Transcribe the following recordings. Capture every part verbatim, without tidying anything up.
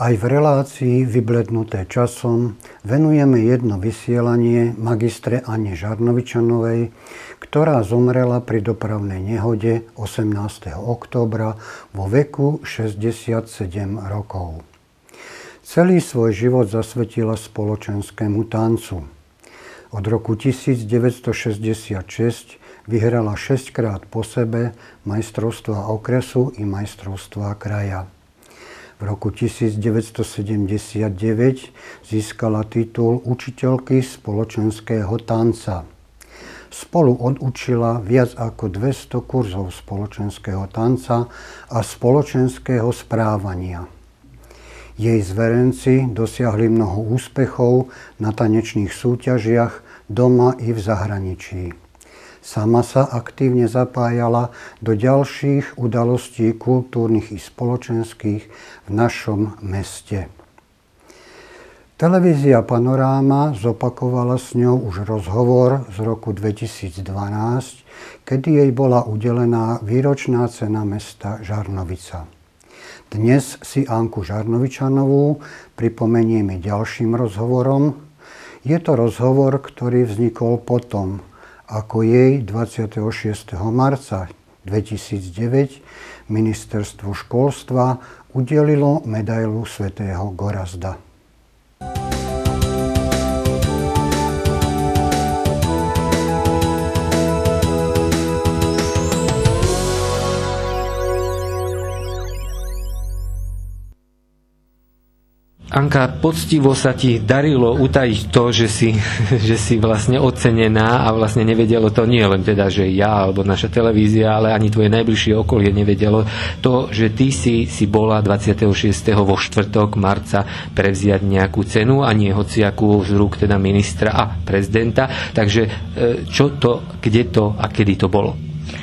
Aj v relácii Vyblednuté časom venujeme jedno vysielanie magistre Anne Žarnovičanovej, ktorá zomrela pri dopravnej nehode osemnásteho októbra vo veku šesťdesiatsedem rokov. Celý svoj život zasvetila spoločenskému tancu. Od roku tisícdeväťstošesťdesiatšesť vyhrala šesťkrát po sebe majstrovstvá okresu i majstrovstvá kraja. V roku tisícdeväťstosedemdesiatdeväť získala titul učiteľky spoločenského tanca. Spolu odučila viac ako dvesto kurzov spoločenského tanca a spoločenského správania. Jej zverenci dosiahli mnoho úspechov na tanečných súťažiach doma i v zahraničí. Sama sa aktívne zapájala do ďalších udalostí kultúrnych i spoločenských v našom meste. Televízia Panoráma zopakovala s ňou už rozhovor z roku dvetisícdvanásť, kedy jej bola udelená výročná cena mesta Žarnovica. Dnes si Anku Žarnovičanovú pripomenieme ďalším rozhovorom. Je to rozhovor, ktorý vznikol potom, ako jej dvadsiateho šiesteho marca dvetisícdeväť ministerstvo školstva udelilo medailu svätého Gorazda. Anka, poctivo sa ti darilo utajiť to, že si, že si vlastne ocenená a vlastne nevedelo to nie len teda, že ja alebo naša televízia, ale ani tvoje najbližšie okolie nevedelo to, že ty si, si bola dvadsiateho šiesteho vo štvrtok marca prevziať nejakú cenu a nie hociakú z rúk teda ministra a prezidenta. Takže čo to, kde to a kedy to bolo?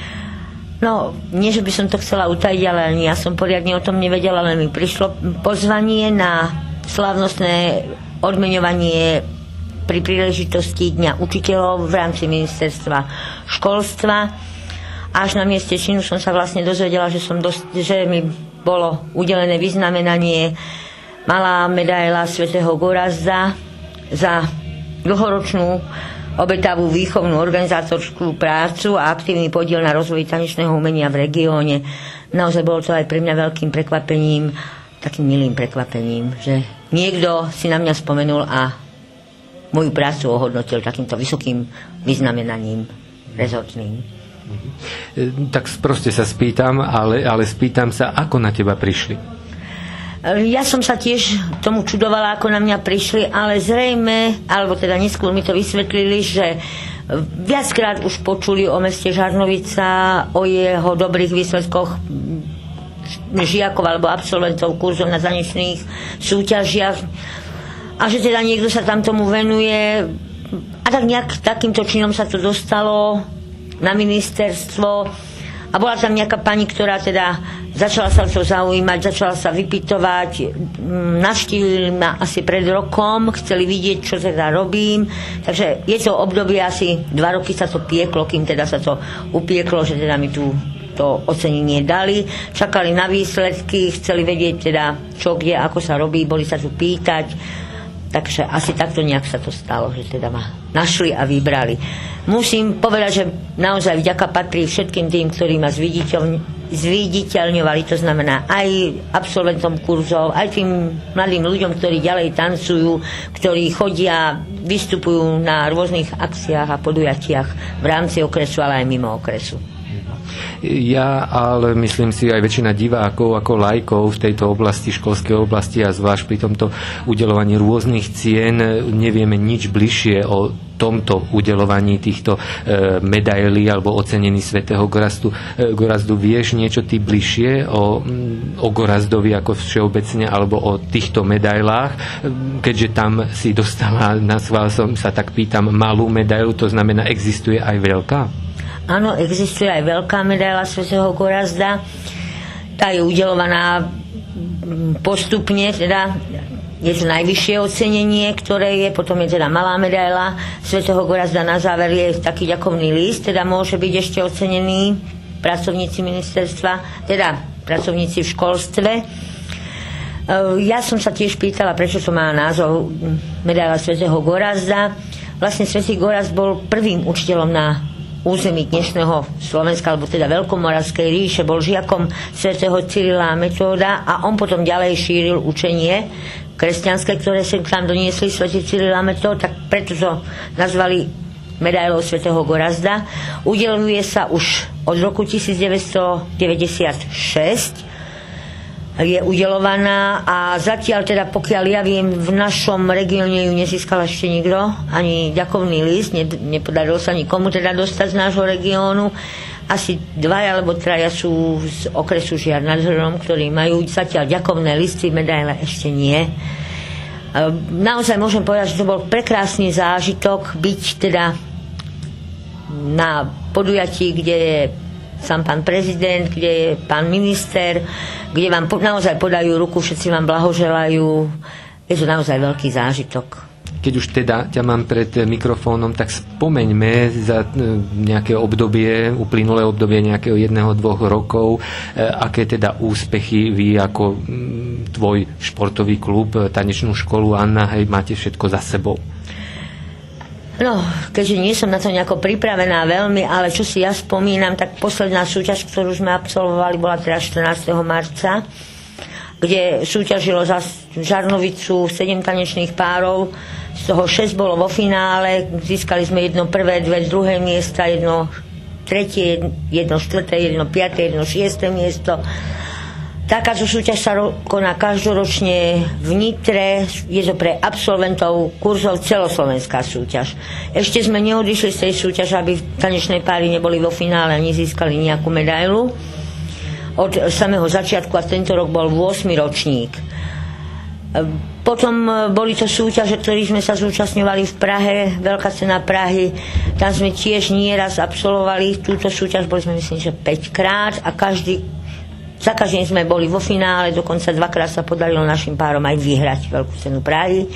No, nie, že by som to chcela utajiť, ale ja som poriadne o tom nevedela, ale mi prišlo pozvanie na slávnostné odmeňovanie pri príležitosti Dňa učiteľov v rámci ministerstva školstva. Až na mieste činu som sa vlastne dozvedela, že, som dosť, že mi bolo udelené vyznamenanie malá medaila svätého Gorazda za dlhoročnú obetavú výchovnú organizátorskú prácu a aktívny podiel na rozvoji tanečného umenia v regióne. Naozaj bolo to aj pre mňa veľkým prekvapením, takým milým prekvapením, že niekto si na mňa spomenul a moju prácu ohodnotil takýmto vysokým vyznamenaním rezortným. Tak proste sa spýtam, ale, ale spýtam sa, ako na teba prišli? Ja som sa tiež tomu čudovala, ako na mňa prišli, ale zrejme, alebo teda neskôr mi to vysvetlili, že viackrát už počuli o meste Žarnovica, o jeho dobrých výsledkoch žiakov alebo absolventov kurzov na tanečných súťažiach a že teda niekto sa tam tomu venuje a tak nejak takýmto činom sa to dostalo na ministerstvo a bola tam nejaká pani, ktorá teda začala sa to zaujímať, začala sa vypytovať, navštívili ma asi pred rokom, chceli vidieť, čo teda robím, takže je to obdobie asi dva roky sa to pieklo, kým teda sa to upieklo, že teda mi tu to ocenenie dali, čakali na výsledky, chceli vedieť teda, čo kde, ako sa robí, boli sa tu pýtať, takže asi takto nejak sa to stalo, že teda ma našli a vybrali. Musím povedať, že naozaj vďaka patrí všetkým tým, ktorí ma zviditeľňovali, to znamená aj absolventom kurzov, aj tým mladým ľuďom, ktorí ďalej tancujú, ktorí chodia, vystupujú na rôznych akciách a podujatiach v rámci okresu, ale aj mimo okresu. Ja, ale myslím si aj väčšina divákov ako laikov v tejto oblasti, školskej oblasti a zvlášť pri tomto udeľovaní rôznych cien nevieme nič bližšie o tomto udeľovaní týchto e, medailí alebo ocenení svätého Gorazdu. E, Gorazdu, vieš niečo ty bližšie o, o Gorazdovi ako všeobecne alebo o týchto medailách? Keďže tam si dostala, na schvál som sa tak pýtam, malú medailu, to znamená, existuje aj veľká? Áno, existuje aj veľká medaila svätého Gorazda. Tá je udeľovaná postupne, teda je to najvyššie ocenenie, ktoré je, potom je teda malá medaila svätého Gorazda, na záver je taký ďakovný list, teda môže byť ešte ocenený pracovníci ministerstva, teda pracovníci v školstve. Ja som sa tiež pýtala, prečo to má názov medaila svätého Gorazda. Vlastne svätý Gorazd bol prvým učiteľom na území dnešného Slovenska, alebo teda Veľkomoravskej ríše, bol žiakom svätého Cyrila a Metóda a on potom ďalej šíril učenie kresťanské, ktoré sem tam doniesli svätý Cyril a Metód, tak preto to nazvali medailou svätého Gorazda. Udeľuje sa už od roku devätnásťstodeväťdesiatšesť. Je udeľovaná a zatiaľ teda, pokiaľ ja viem, v našom regióne ju nezískal ešte nikto, ani ďakovný list, ne, nepodarilo sa nikomu teda dostať z nášho regiónu. Asi dvaja alebo traja sú z okresu Žiar nad Hronom, ktorí majú zatiaľ ďakovné listy, medaile ešte nie. Naozaj môžem povedať, že to bol prekrásny zážitok byť teda na podujatí, kde je sám pán prezident, kde je pán minister, kde vám naozaj podajú ruku, všetci vám blahoželajú. Je to naozaj veľký zážitok. Keď už teda ťa mám pred mikrofónom, tak spomeňme za nejaké obdobie, uplynulé obdobie nejakého jedného, dvoch rokov, aké teda úspechy vy ako tvoj športový klub, tanečnú školu Anna, hej, máte všetko za sebou. No, keďže nie som na to nejako pripravená veľmi, ale čo si ja spomínam, tak posledná súťaž, ktorú sme absolvovali, bola teda štrnásteho marca, kde súťažilo za Žarnovicu sedem tanečných párov, z toho šesť bolo vo finále, získali sme jedno prvé, dve druhé miesta, jedno tretie, jedno štvrté, jedno piaté, jedno šieste miesto. Takáto súťaž sa koná každoročne v Nitre, je to pre absolventov kurzov celoslovenská súťaž. Ešte sme neodišli z tej súťaže, aby tanečné páry neboli vo finále a nezískali nejakú medailu. Od samého začiatku a tento rok bol ôsmy ročník. Potom boli to súťaže, ktorých sme sa zúčastňovali v Prahe, Veľká cena Prahy. Tam sme tiež nieraz absolvovali túto súťaž, boli sme myslím, že päť krát a každý Za každým sme boli vo finále, dokonca dvakrát sa podarilo našim párom aj vyhrať Veľkú cenu Prahy.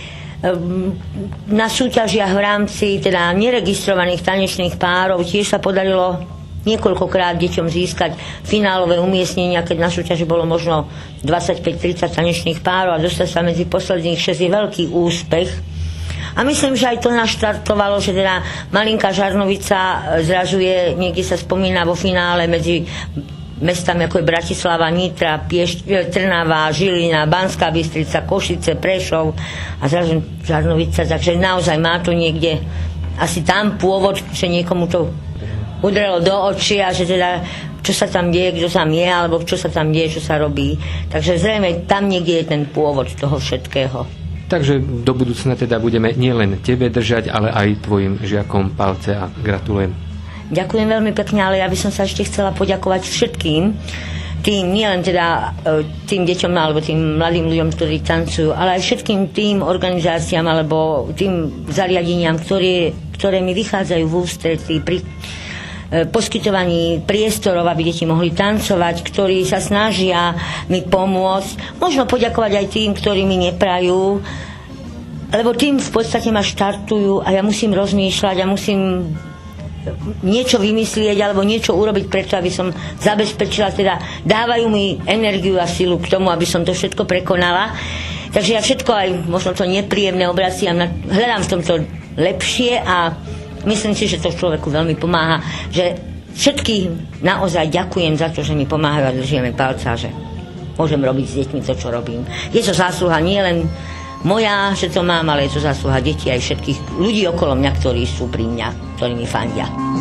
Na súťažiach v rámci teda neregistrovaných tanečných párov tiež sa podarilo niekoľkokrát deťom získať finálové umiestnenia, keď na súťaži bolo možno dvadsaťpäť tridsať tanečných párov a dostať sa medzi posledných šesť je veľký úspech. A myslím, že aj to naštartovalo, že teda malinká Žarnovica zražuje, niekde sa spomína vo finále medzi mestami ako je Bratislava, Nitra, Piešť, Trnava, Žilina, Banská Bystrica, Košice, Prešov a zrazu Žarnovica, takže naozaj má to niekde asi tam pôvod, že niekomu to udrelo do očí a že teda čo sa tam deje, kto tam je, alebo čo sa tam deje, čo sa robí. Takže zrejme tam niekde je ten pôvod toho všetkého. Takže do budúcna teda budeme nielen tebe držať, ale aj tvojim žiakom palce a gratulujem. Ďakujem veľmi pekne, ale ja by som sa ešte chcela poďakovať všetkým tým, nielen teda tým deťom alebo tým mladým ľuďom, ktorí tancujú, ale aj všetkým tým organizáciám alebo tým zariadeniam, ktoré, ktoré mi vychádzajú v ústretí pri poskytovaní priestorov, aby deti mohli tancovať, ktorí sa snažia mi pomôcť. Možno poďakovať aj tým, ktorí mi neprajú, lebo tým v podstate ma štartujú a ja musím rozmýšľať a musím niečo vymyslieť alebo niečo urobiť preto, aby som zabezpečila, teda dávajú mi energiu a silu k tomu, aby som to všetko prekonala. Takže ja všetko aj možno to nepríjemné obraciam, hľadám v tomto lepšie a myslím si, že to človeku veľmi pomáha, že všetkým naozaj ďakujem za to, že mi pomáhajú a držíme palca, že môžem robiť s deťmi to, čo robím. Je to zásluha nie len moja, že to mám, ale je to zásluha detí aj všetkých ľudí okolo mňa, ktorí sú pri mňa, ktorí mi fandia.